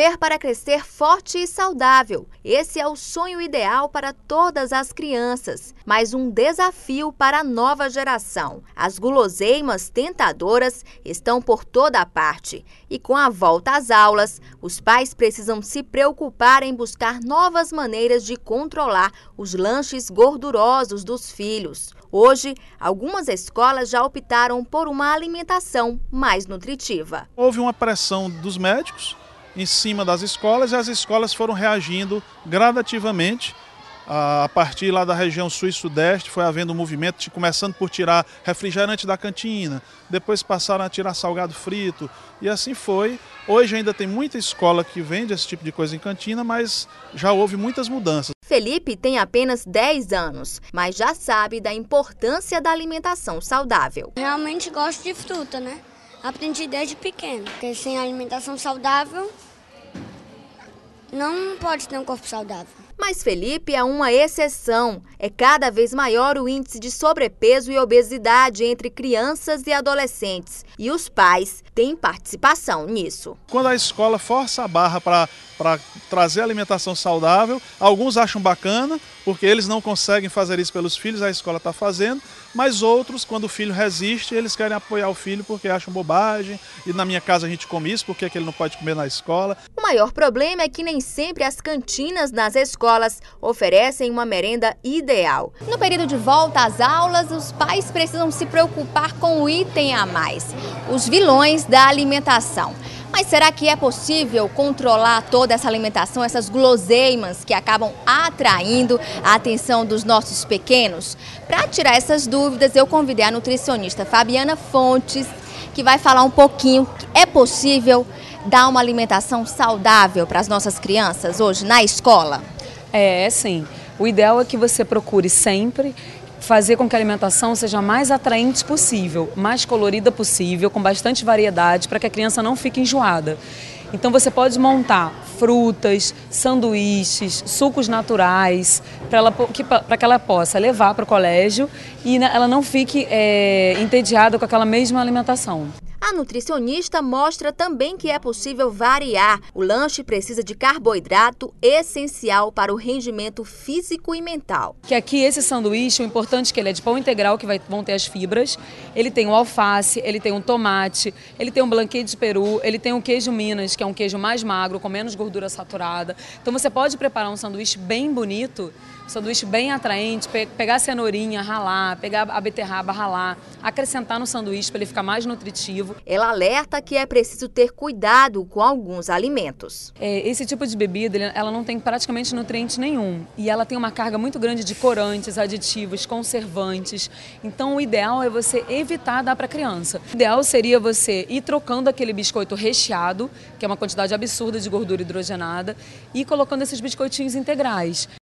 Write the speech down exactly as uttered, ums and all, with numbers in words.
Comer para crescer forte e saudável. Esse é o sonho ideal para todas as crianças, mas um desafio para a nova geração. As guloseimas tentadoras estão por toda parte e com a volta às aulas, os pais precisam se preocupar em buscar novas maneiras de controlar os lanches gordurosos dos filhos. Hoje, algumas escolas já optaram por uma alimentação mais nutritiva. Houve uma pressão dos médicos em cima das escolas e as escolas foram reagindo gradativamente. A partir lá da região sul e sudeste foi havendo um movimento, de, começando por tirar refrigerante da cantina, depois passaram a tirar salgado frito e assim foi. Hoje ainda tem muita escola que vende esse tipo de coisa em cantina, mas já houve muitas mudanças. Felipe tem apenas dez anos, mas já sabe da importância da alimentação saudável. Realmente gosto de fruta, né? Aprendi desde pequeno, porque sem alimentação saudável não pode ter um corpo saudável. Mas Felipe é uma exceção. É cada vez maior o índice de sobrepeso e obesidade entre crianças e adolescentes. E os pais têm participação nisso. Quando a escola força a barra para para trazer alimentação saudável, alguns acham bacana, porque eles não conseguem fazer isso pelos filhos, a escola está fazendo, mas outros, quando o filho resiste, eles querem apoiar o filho porque acham bobagem, e na minha casa a gente come isso, por que ele não pode comer na escola? O maior problema é que nem sempre as cantinas nas escolas oferecem uma merenda ideal. No período de volta às aulas, os pais precisam se preocupar com o item a mais, os vilões da alimentação. Mas será que é possível controlar toda essa alimentação, essas guloseimas que acabam atraindo a atenção dos nossos pequenos? Para tirar essas dúvidas, eu convidei a nutricionista Fabiana Fontes, que vai falar um pouquinho que é possível dar uma alimentação saudável para as nossas crianças hoje na escola. É, é sim. O ideal é que você procure sempre fazer com que a alimentação seja mais atraente possível, mais colorida possível, com bastante variedade, para que a criança não fique enjoada. Então você pode montar frutas, sanduíches, sucos naturais, para ela, para que ela possa levar para o colégio e ela não fique é, entediada com aquela mesma alimentação. A nutricionista mostra também que é possível variar. O lanche precisa de carboidrato essencial para o rendimento físico e mental. Que aqui esse sanduíche, o importante é que ele é de pão integral, que vai, vão ter as fibras. Ele tem o alface, ele tem o tomate, ele tem o blanquê de peru, ele tem o queijo Minas, que é um queijo mais magro, com menos gordura saturada. Então você pode preparar um sanduíche bem bonito, um sanduíche bem atraente, pe pegar a cenourinha, ralar, pegar a beterraba, ralar, acrescentar no sanduíche para ele ficar mais nutritivo. Ela alerta que é preciso ter cuidado com alguns alimentos. É, esse tipo de bebida, ela não tem praticamente nutriente nenhum e ela tem uma carga muito grande de corantes, aditivos, conservantes. Então o ideal é você evitar dar para a criança. O ideal seria você ir trocando aquele biscoito recheado, que é uma quantidade absurda de gordura hidrogenada, e colocando esses biscoitinhos integrais.